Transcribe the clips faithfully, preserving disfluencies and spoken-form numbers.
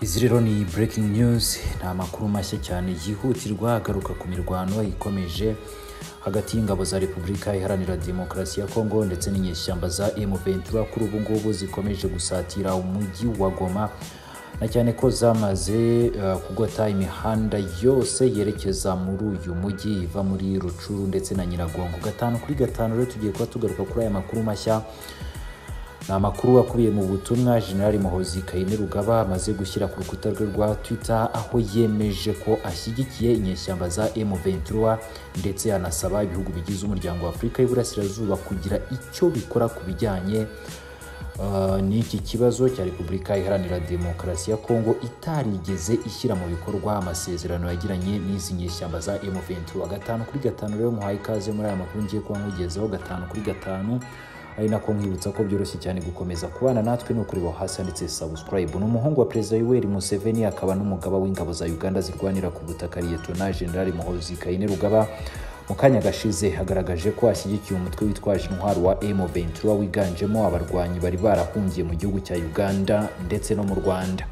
Izi rero ni breaking news, ni amakuru mashya cyane yihutirwa agaruka ku mirwano ikomeje hagati y'ingabo za Repubulika Iharanira Demokarasi ya Kongo ndetse n'inyeshyamba za M vingt-trois kuri ubu ngubu zikomeje gusatira umujyi wa Goma, na cyane ko zamaze uh, kugota imihanda yose yerekeza muri uyu mujyi iva muri Rucuru ndetse na Nyiragongo. Gatanu kuri gatanu rero tugiye kuba tugaruka kuri aya makuru mashya. Na makuru akubiye mu butumwa General Muhoozi Kainerugaba amaze gushyira ku rukuta rwe rwa Twitter, aho yemeje ko ashyigikiye inyeshyamba za M vingt-trois ndetse anasaba ibihugu bigize umuryango wa Afurika y'Iburasirazuba kugira icyo bikora ku bijyanye uh, n'iki kibazo cya Repubulika Iharanira Demokarasi ya Kongo itarigeze ishyira mu bikorwa amasezerano yagiranye n'izi nyeshyamba za M vingt-trois. Gatanu kuri gatanu rero muhaye ikaze muri aya makuru ngiye kuba nkugezeho gatanu kuri gatanu. Ari nako nkwibutsa ko byoroshye cyane gukomeza kubana natwe no kureba hasi handitse subscribe. N'umuhungu wa Perezida Yoweri Museveni akaba n'umugaba w'ingabo za Uganda zirwanira ku butaka Lieutenant General Muhoozi Kainerugaba mu kanya gashize hagaragaje ko ashyigikiye umutwe witwaje intwaro wa M vingt-trois wiganjemo abarwanyi bari barahungiye mu gihugu cya Uganda ndetse no mu Rwanda.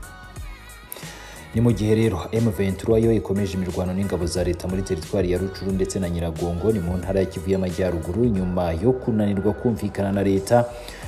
Ni mu gihe rero M vingt-trois yo ikomeje imirwano n'ingabo za leta muri teritwari ya Rucuru ndetse na Nyiragongo, ni mu ntara ya Kivu y'Amajyaruguru, nyuma yo kunanirwa kumvikana na leta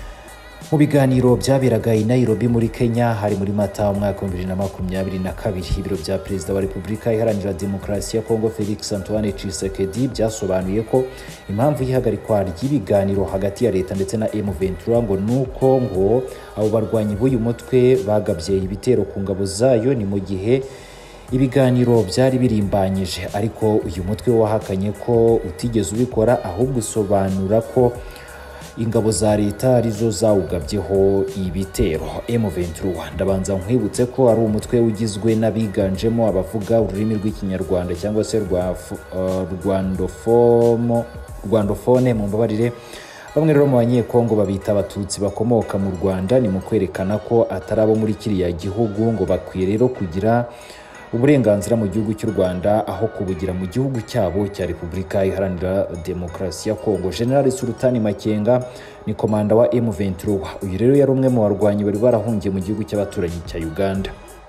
mu biganiro byaberaga i Nairobi muri Kenya hari muri Mata umwaka wa bibiri na makumyabiri na kabiri. Ibiro bya Perezida wa Repubulika Iharanira Demokarasi ya Kongo Felix Antoine Tshisekedi byasobanuye ko impamvu y'ihagarikwa ry'ibiganiro hagati ya leta ndetse na M vingt-trois ngo nuko ngo abo barwanyi b'uyu mutwe bagabye ibitero ku ngabo zayo, ni mu gihe ibiganiro byari birimbanyije, ariko uyu mutwe wahakanye ko utigeze ubikora, ahubwo usobanura ko ingabo za leta arizo zawugabyeho ibitero. M vingt-trois ndabanza nkwibutse ko ari umutwe ugizwe n'abiganjemo abavuga ururimi rw'ikinyarwanda cyangwa se rwa uh, rwandofomo rwandofone mu mbabarire. Bamwe rero mu banyekongo babita abatutsi bakomoka mu Rwanda, ni mu kwerekana ko atari abo muri kiriya gihugu, ngo bakwiye rero kugira uburenganzira mu gihugu cy'u Rwanda aho kubugira mu gihugu cyabo cya Repubulika Iharanira Demokarasi ya Kongo. General Sultani Makenga ni komanda wa M vingt-trois. Uyu rero yari umwe mu barwanyi bari barahungiye mu gihugu cy'abaturanyi cya Uganda.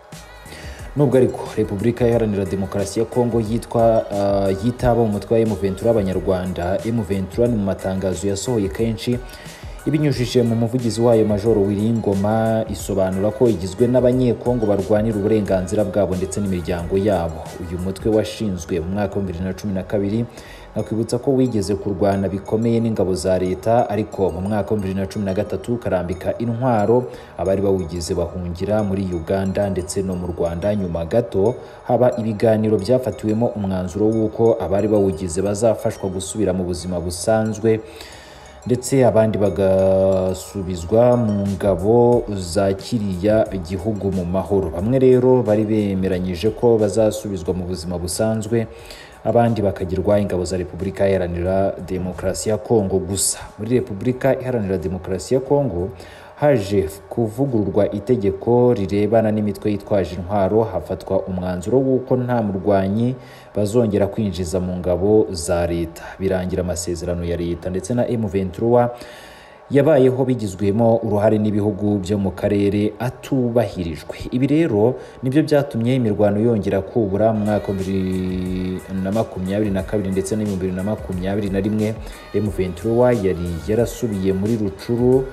Nubwo ariko Repubulika Iharanira Demokarasi ya Kongo yitwa uh, yitaba umutwe wa M vingt-trois abanyarwanda, M vingt-trois ni mu matangazo yasohoye kenshi ibinyujije mu muvugizi wayo Major Wiringoma isobanura ko igizwe n'abanyekongo barwanira uburenganzira bwabo ndetse n'imiryango yabo. Uyu mutwe washinzwe mu mwaka wa bibiri na cumi na kabiri, nakwibutsa ko wigeze kurwana bikomeye n'ingabo za leta, ariko mu mwaka wa bibiri na cumi na gatatu karambika intwaro abari bawugize bahungira muri Uganda ndetse no mu Rwanda. Nyuma gato haba ibiganiro byafatiwemo umwanzuro w'uko abari bawugize bazafashwa gusubira mu buzima busanzwe ndetse abandi bagasubizwa mu ngabo za kiriya igihugu mu mahoro. Bamwe rero bari bemeranyije ko bazasubizwa mu buzima busanzwe, abandi bakagirwa ingabo za Repubulika Iharanira Demokarasi ya Kongo. Gusa muri Repubulika Iharanira Demokarasi ya Kongo haje kuvugururwa itegeko rirebana n'imitwe yitwaje intwaro, hafatwa umwanzuro w'uko nta murwanyi bazongera kwinjiza mu ngabo za leta. Birangira amasezerano ya leta ndetse na M vingt-trois yabayeho bigizwemo uruhare n'ibihugu byo mu karere atubahirijwe. Ibi rero nibyo byatumye imirwano yongera kubura mu mwaka wa bibiri na makumyabiri na kabiri ndetse na bibiri na makumyabiri na rimwe. M vingt-trois yari yarasubiye muri Rucuru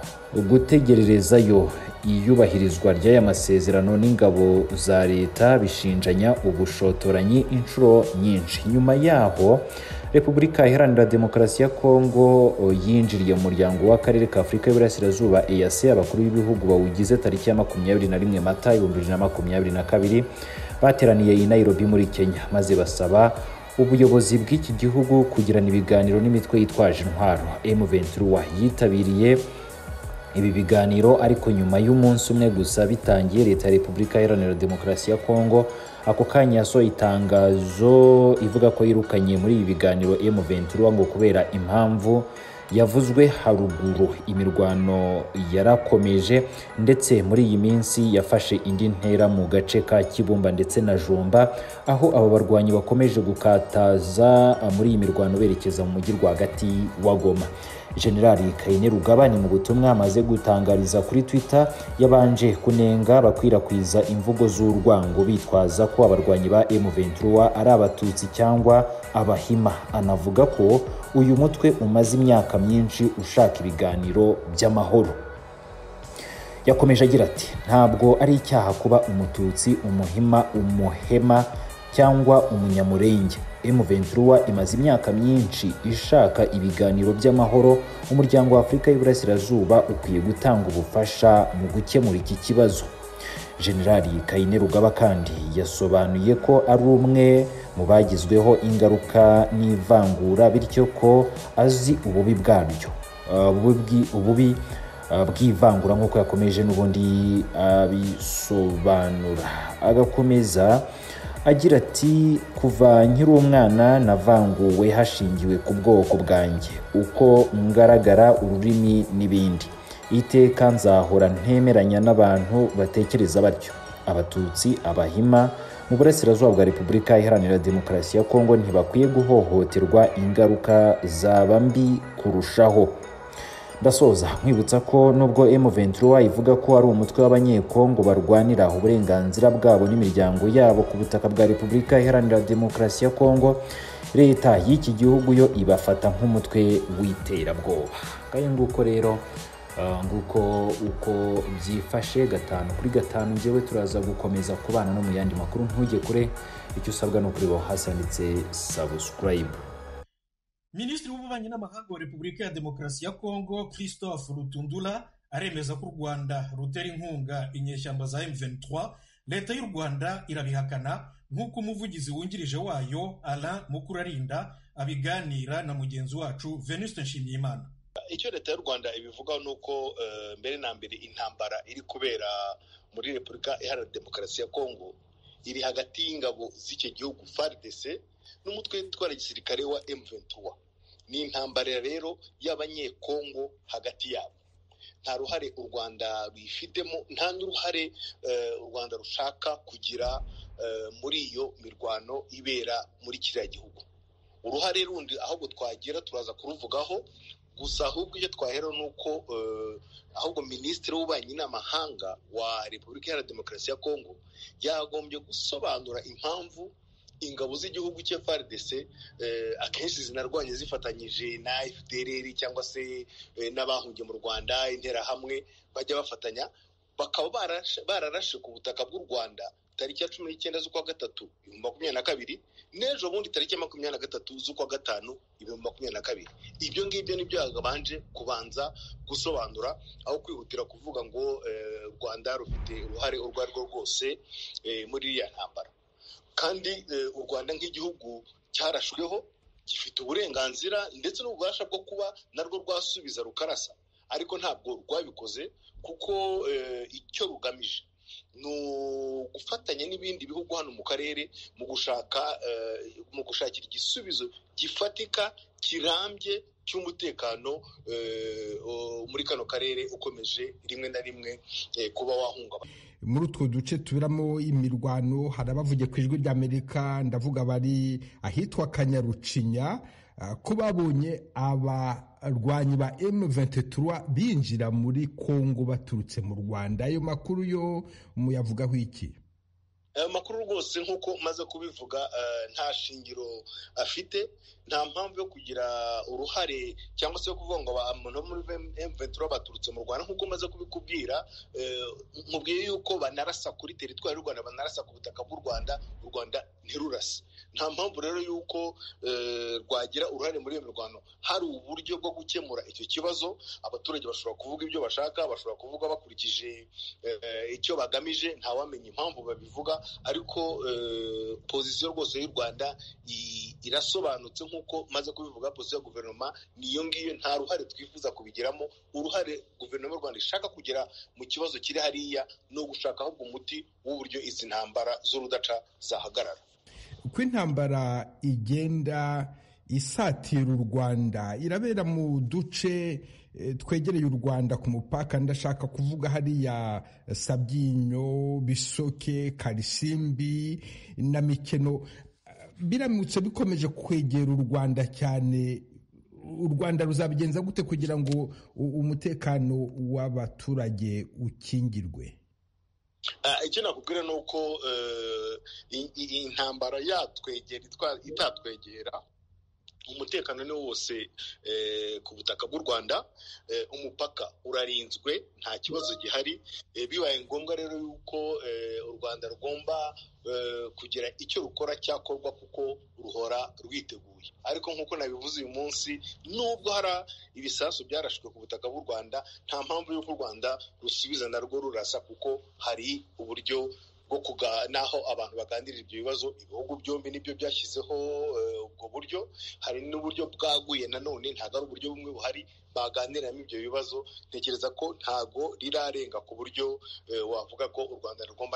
gutegererezayo iyubahirizwa ry'aya masezerano n'ingabo za leta bishinjanya ubushotoranyi inshuro nyinshi. Nyuma yaho Repubulika Iharanira Demokarasi ya Kongo yinjiriye mu muryango w'akarere ka Afurika y'Iburasirazuba E A C. Abakuru b'ibihugu bawugize tariki ya makumyabiri na rimwe Mata bibiri na makumyabiri na kabiri bateraniye i Nairobi muri Kenya, maze basaba ubuyobozi bw'iki gihugu kugirana ibiganiro n'imitwe yitwaje intwaro. M vingt-trois yitabiriye ibi biganiro, ariko nyuma y'umunsi umwe gusa bitangiye, leta ya Repubulika Iharanira Demokarasi ya Kongo ako kanya yasohoye itangazo ivuga ko yirukanye muri ibi biganiro M vingt-trois ngo kubera impamvu yavuzwe haruguru. Imirwano yarakomeje ndetse muri iyi minsi yafashe indi ntera mu gace ka Kibumba ndetse na Jomba, aho abo barwanyi bakomeje gukataza muri iyi mirwano berekeza mu mujyi rwagati wa Goma. Generali Kainerugaba ni mu butumwa amaze gutangariza kuri Twitter yabanje kunenga bakwirakwiza imvugo z'urwango bitwaza ko abarwanyi ba M vingt-trois ari abatutsi cyangwa abahima. Anavuga ko uyu mutwe umaze imyaka myinshi ushaka ibiganiro by'amahoro. Yakomeje agira ati ntabwo ari icyaha kuba umututsi, umuhima, umuhema cyangwa umunyamurenge. M vingt-trois imaze imyaka myinshi ishaka ibiganiro by'amahoro. Umuryango wa Afurika y'Iburasirazuba ukwiye gutanga ubufasha mu gukemura iki kibazo. Generali Kainerugaba kandi yasobanuye ko ari umwe mu bagizweho ingaruka n'ivangura, bityo ko azi ububi bwabyo, ububi ububi bw'ivangura nk'uko yakomeje n'ubundi abisobanura. Agakomeza agira ati kuva nkiri umwana navanguwe hashingiwe ku bwoko bwanjye, uko ngaragara, ururimi n'ibindi. Iteka nzahora ntemeranya n'abantu batekereza batyo. Abatutsi, abahima mu burasirazuba bwa Repubulika Iharanira Demokarasi ya Kongo ntibakwiye guhohoterwa, ingaruka zaba mbi kurushaho. Ndasoza nkwibutsa ko nubwo M vingt-trois ivuga ko ari umutwe w'abanyekongo barwanira uburenganzira bwabo n'imiryango yabo ku butaka bwa Repubulika Iharanira Demokarasi ya Kongo, leta y'iki gihugu yo ibafata nk'umutwe w'iterabwoba. Kaye nguko rero uh, nguko uko byifashe gatanu kuri gatanu. Njyewe turaza gukomeza kubana no mu yandi makuru. Ntujye kure, icyo usabwa no kureba hasi handitse subscribe. Minisitiri w'ububanyi n'amahanga wa Repubulika ya Demokarasi ya Kongo Christophe Rutundura aremeza ko u Rwanda rutera inkunga inyeshyamba za M vingt-trois. Leta y'u Rwanda irabihakana nk'uko umuvugizi wungirije wayo Alain Mukurarinda abiganira na mugenzi wacu Venuste Nshimiyimana. Icyo leta y'u Rwanda ibivuga nuko uh, mbere na mbere intambara iri kubera muri Repubulika Iharanira Demokarasi ya Kongo iri hagati y'ingabo z'icyo gihugu F A R D C n'umutwe witwara gisirikare wa M vingt-trois. Ni intambara rero y'abanyekongo hagati yabo. Nta ruhare u Rwanda rwifitemo, nta n'uruhare uh, u Rwanda rushaka kugira uh, muri iyo mirwano ibera muri kiriya gihugu. Uruhare rundi ahubwo twagira turaza kuruvugaho, gusa ahubwo icyo twahera nuko uh, ahubwo Minisitiri w'ububanyi n'amahanga wa Repubulika ya Demokarasi ya Kongo yagombye gusobanura impamvu ingabo z'igihugu cya F A R D C eh, akenshi zinarwanye zifatanyije na F D L R cyangwa se eh, n'abahungiye mu Rwanda intera hamwe bajya bafatanya, bakaba bararashe bararashe ku butaka bw'u Rwanda tariki ya cumi n'icyenda z'ukwa gatatu ibihumbi makumyabiri na kabiri, n'ejo bundi tariki ya makumyabiri na gatatu z'ukwa gatanu ibihumbi makumyabiri na kabiri. Ibyo ngibyo nibyo yagabanje kubanza gusobanura, aho kwihutira kuvuga ngo eh, u Rwanda rufite uruhare urwo ari rwo rwose eh, muri iriya ntambara. Kandi u Rwanda nk'igihugu cyarashweho, gifite uburenganzira ndetse n'ububasha bwo kuba narwo rwasubiza rukarasa, ariko ntabwo rwabikoze kuko icyo rugamije ni gufatanya n'ibindi bihugu hano mu karere mu gushaka mu gushakira igisubizo gifatika kirambye cy'umutekano muri kano karere ukomeje rimwe na rimwe kuba wahungabana. Muri utwo duce tubiramo imirwano hari abavuye ku ijwi ry'Amerika, ndavuga bari ahitwa Kanyarucinya, ko babonye abarwanyi ba M vingt-trois binjira muri Kongo baturutse mu Rwanda. Ayo makuru yo muyavugaho iki? Ayo makuru rwose nk'uko maze kubivuga nta shingiro afite, nta mpamvu yo kugira uruhare cyangwa se yo kuvuga ngo abantu muri M vingt-trois baturutse mu Rwanda. Nk'uko maze kubikubwira, mubwiye yuko banarasa kuri teritwari y'u Rwanda, banarasa ku butaka bw'u Rwanda, u Rwanda ntirurase. Nta mpamvu rero yuko rwagira uruhare muri iyo mirwano. Hari uburyo bwo gukemura icyo kibazo, abaturage bashobora kuvuga ibyo bashaka, bashobora kuvuga bakurikije icyo bagamije, ntawamenya impamvu babivuga, ariko pozisiyo rwose y'u Rwanda irasobanutse nk'uko maze kubivuga. Pozisiyo ya guverinoma niyo ngiyo, nta ruhare twifuza kubigiramo. Uruhare guverinoma y'u Rwanda ishaka kugera mu kibazo kiri hariya no gushaka ahubwo umuti w'uburyo izi ntambara z'urudaca zahagarara. Uko intambara igenda isatira u Rwanda irabera mu duce twegereye u Rwanda ku mupaka, ndashaka kuvuga hariya Sabyinyo, Bisoke, Karisimbi na Mikeno. Biramutse bikomeje kwegera u Rwanda cyane, u Rwanda ruzabigenza gute kugira ngo umutekano w'abaturage ukingirwe? Icyo nakubwira ni uko intambara yatwegera itatwegera, umutekano ni wose ku butaka bw'u Rwanda, umupaka urarinzwe, nta kibazo gihari. Bibaye ngombwa rero yuko u Rwanda rugomba kugira icyo rukora cyakorwa kuko ruhora rwiteguye. Ariko nk'uko nabivuze uyu munsi, nubwo hari ibisasu byarashwe ku butaka bw'u Rwanda, nta mpamvu y'uko u Rwanda rusubiza narwo rurasa, kuko hari uburyo bwo naho abantu baganirira ibyo bibazo. Ibihugu byombi nibyo byashyizeho ubwo buryo, hari n'uburyo bwaguye nanone, ntabwo ari uburyo bumwe buhari baganiriramo ibyo bibazo. Ntekereza ko ntago rirarenga ku buryo wavuga ko u Rwanda rugomba